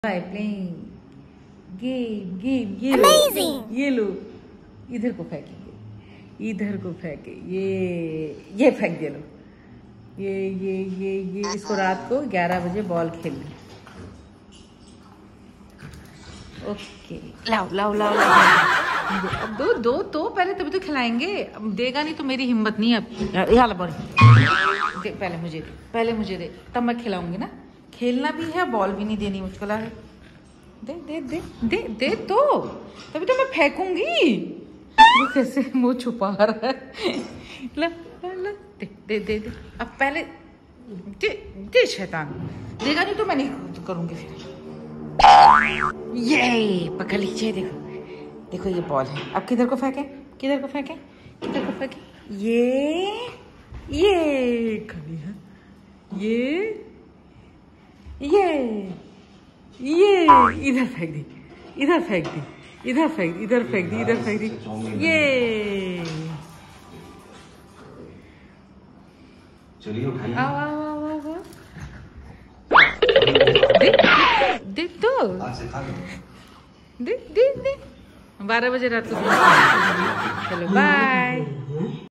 Playing game ये लो इधर को फेंकेंगे, इधर को फेंके, ये फेंक दे लो, ये इसको रात को 11 बजे बॉल खेलनी। ओके लाओ लाओ लाओ लाओ, अब दो दो तो पहले तभी तो खिलाएंगे, अब देगा नहीं तो मेरी हिम्मत नहीं है अब। यहाँ बॉल दे, पहले मुझे दे तब मैं खिलाऊंगी ना। खेलना भी है, बॉल भी नहीं देनी मुझको। ला दे दे दे दे दे तो तभी तो मैं फेंकूंगी। वो कैसे मुंह छुपा रहा है। ला ला दे दे दे दे, अब पहले दे दे, शैतान देगा नहीं तो मैं नहीं करूंगी फिर। ये पकड़ लीजिए, देखो देखो ये बॉल है। अब किधर को फेंके, किधर को फेंके, किधर को फेंके, ये खड़ी है, ये इधर फेंक दी, इधर फेंक दी, इधर फेंक दी, इधर फेंक दी, इधर फेंक दी, ये चलिए उठाइए। आओ आओ आओ आओ, दे दो, दे 12 बजे रात को। चलो बाय।